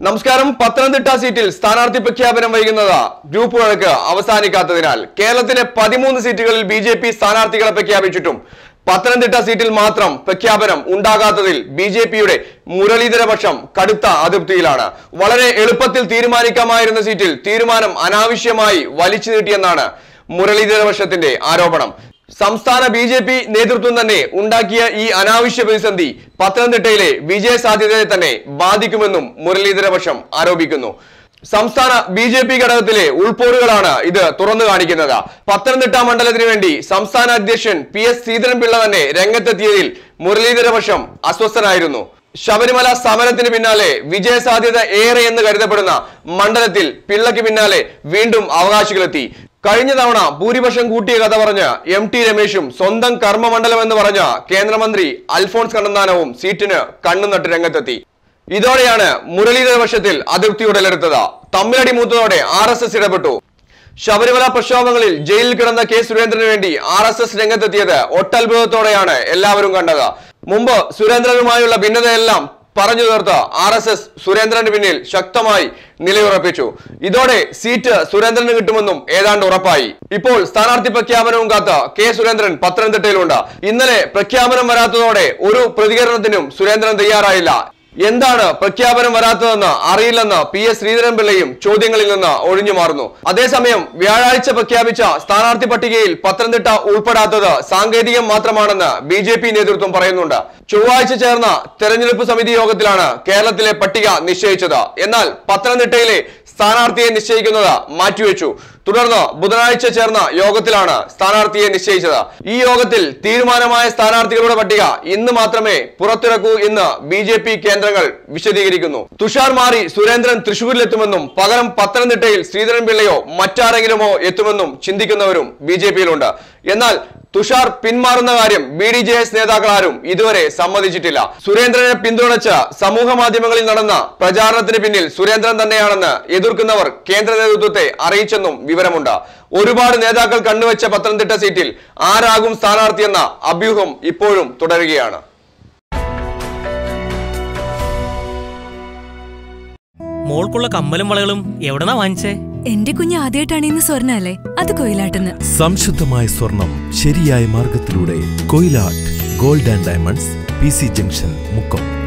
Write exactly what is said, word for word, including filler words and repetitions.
നമസ്കാരം. പത്തനംതിട്ട സീറ്റിൽ സ്ഥാനാർത്ഥി പ്രഖ്യാപനം വൈകുന്നത് ഗ്രൂപ്പ് വഴക്ക് അവസാനിക്കാത്തതിനാൽ കേരളത്തിലെ പതിമൂന്ന് സീറ്റുകളിൽ ബി ജെ പി സ്ഥാനാർത്ഥികളെ പ്രഖ്യാപിച്ചിട്ടും പത്തനംതിട്ട സീറ്റിൽ മാത്രം പ്രഖ്യാപനം ഉണ്ടാകാത്തതിൽ ബി ജെ പിയുടെ മുരളീധര പക്ഷം കടുത്ത അതൃപ്തിയിലാണ്. വളരെ എളുപ്പത്തിൽ തീരുമാനിക്കാമായിരുന്ന സീറ്റിൽ തീരുമാനം അനാവശ്യമായി വലിച്ചു നീട്ടിയെന്നാണ് മുരളീധര പക്ഷത്തിന്റെ ആരോപണം. സംസ്ഥാന ബി ജെ പി നേതൃത്വം തന്നെ ഉണ്ടാക്കിയ ഈ അനാവശ്യ പ്രതിസന്ധി പത്തനംതിട്ടയിലെ വിജയ സാധ്യതയെ തന്നെ ബാധിക്കുമെന്നും മുരളീധര പക്ഷം ആരോപിക്കുന്നു. സംസ്ഥാന ബി ജെ പി ഘടകത്തിലെ ഉൾപോരുകളാണ് ഇത് തുറന്നു കാണിക്കുന്നത്. പത്തനംതിട്ട മണ്ഡലത്തിന് വേണ്ടി സംസ്ഥാന അധ്യക്ഷൻ പി എസ് ശ്രീധരൻപിള്ള തന്നെ രംഗത്തെത്തിയതിൽ മുരളീധര പക്ഷം അസ്വസ്ഥനായിരുന്നു. ശബരിമല സമരത്തിന് പിന്നാലെ വിജയ സാധ്യത ഏറെ എന്ന് കരുതപ്പെടുന്ന മണ്ഡലത്തിൽ പിള്ളയ്ക്ക് പിന്നാലെ വീണ്ടും അവകാശികളെത്തി. കഴിഞ്ഞ തവണ ഭൂരിപക്ഷം കൂട്ടിയ കഥ പറഞ്ഞ് എം ടി രമേശും സ്വന്തം കർമ്മമണ്ഡലം എന്ന് പറഞ്ഞ കേന്ദ്രമന്ത്രി അൽഫോൺസ് കണ്ണന്താനവും സീറ്റിന് കണ്ണുനട്ട് രംഗത്തെത്തി. ഇതോടെയാണ് മുരളീധര പക്ഷത്തിൽ അതൃപ്തി ഉടലെടുത്തത്. തമ്മിലടി മൂത്തതോടെ ആർ എസ് എസ് ഇടപെട്ടു. ശബരിമല പ്രക്ഷോഭങ്ങളിൽ ജയിലിൽ കിടന്ന കെ സുരേന്ദ്രന് വേണ്ടി ആർ എസ് എസ് രംഗത്തെത്തിയത് ഒട്ടത്ഭുതത്തോടെയാണ് എല്ലാവരും കണ്ടത്. മുമ്പ് സുരേന്ദ്രനുമായുള്ള ഭിന്നതയെല്ലാം പറഞ്ഞു തീർത്ത് ആർ എസ് എസ് സുരേന്ദ്രന് പിന്നിൽ ശക്തമായി നിലയുറപ്പിച്ചു. ഇതോടെ സീറ്റ് സുരേന്ദ്രന് കിട്ടുമെന്നും ഏതാണ്ട് ഉറപ്പായി. ഇപ്പോൾ സ്ഥാനാർത്ഥി പ്രഖ്യാപനവും കാത്ത് കെ സുരേന്ദ്രൻ പത്തനംതിട്ടയിലുണ്ട്. ഇന്നലെ പ്രഖ്യാപനം വരാത്തതോടെ ഒരു പ്രതികരണത്തിനും സുരേന്ദ്രൻ തയ്യാറായില്ല. എന്താണ് പ്രഖ്യാപനം വരാത്തതെന്ന് അറിയില്ലെന്ന് പി എസ് ശ്രീധരൻപിള്ളയും ചോദ്യങ്ങളിൽ നിന്ന് ഒഴിഞ്ഞു മാറുന്നു. അതേസമയം വ്യാഴാഴ്ച പ്രഖ്യാപിച്ച സ്ഥാനാർത്ഥി പട്ടികയിൽ പത്തനംതിട്ട ഉൾപ്പെടാത്തത് സാങ്കേതികം മാത്രമാണെന്ന് ബി ജെ പി നേതൃത്വം പറയുന്നുണ്ട്. ചൊവ്വാഴ്ച ചേർന്ന തെരഞ്ഞെടുപ്പ് സമിതി യോഗത്തിലാണ് കേരളത്തിലെ പട്ടിക നിശ്ചയിച്ചത്. എന്നാൽ പത്തനംതിട്ടയിലെ സ്ഥാനാർത്ഥിയെ നിശ്ചയിക്കുന്നത് മാറ്റിവെച്ചു. തുടർന്ന് ബുധനാഴ്ച ചേർന്ന യോഗത്തിലാണ് സ്ഥാനാർത്ഥിയെ നിശ്ചയിച്ചത്. ഈ യോഗത്തിൽ തീരുമാനമായ സ്ഥാനാർത്ഥികളുടെ പട്ടിക ഇന്ന് മാത്രമേ പുറത്തിറക്കൂ എന്ന് ബി ജെ പി കേന്ദ്രങ്ങൾ വിശദീകരിക്കുന്നു. തുഷാർ മാറി സുരേന്ദ്രൻ തൃശൂരിലെത്തുമെന്നും പകരം പത്തനംതിട്ടയിൽ ശ്രീധരൻപിള്ളയോ മറ്റാരെങ്കിലുമോ എത്തുമെന്നും ചിന്തിക്കുന്നവരും ബി ജെ പിയിലുണ്ട്. എന്നാൽ തുഷാർ പിന്മാറുന്ന കാര്യം ബി ഡി ജെ എസ് നേതാക്കളാരും ഇതുവരെ സമ്മതിച്ചിട്ടില്ല. സുരേന്ദ്രനെ പിന്തുണച്ച് സമൂഹ മാധ്യമങ്ങളിൽ നടന്ന പ്രചാരണത്തിന് പിന്നിൽ സുരേന്ദ്രൻ തന്നെയാണെന്ന് എതിർക്കുന്നവർ കേന്ദ്ര നേതൃത്വത്തെ അറിയിച്ചെന്നും വിവരമുണ്ട്. ഒരുപാട് നേതാക്കൾ കണ്ണുവെച്ച പത്തനംതിട്ട സീറ്റിൽ ആരാകും സ്ഥാനാർത്ഥിയെന്ന അഭ്യൂഹം ഇപ്പോഴും തുടരുകയാണ്. മോൾക്കുള്ള കമ്മലും വളകളും എവിടെന്നാ വാങ്ങിച്ചേ? എന്റെ കുഞ്ഞ് ആദ്യമായിട്ടാണ് ഇന്ന് സ്വർണ്ണ അല്ലേ, അത് കൊയിലാട്ടെന്ന്. സംശുദ്ധമായ സ്വർണം ശരിയായ മാർഗത്തിലൂടെ Koyilatt gold and diamonds, P C junction, Mukkam.